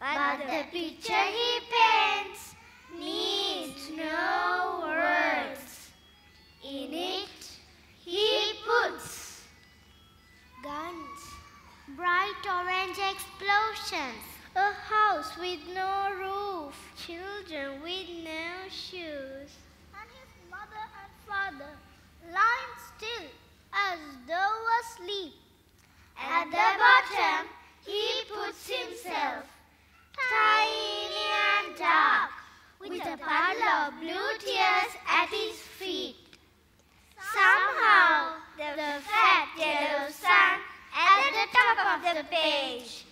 but the picture he paints needs no words. In it, he puts guns, bright orange explosions, a house with no roof, children with no shoes, and his mother and father lying still as though asleep. At the bottom, he puts himself, tiny and dark, with a puddle of blue tears at his feet. Somehow, the fat yellow sun at the top of the page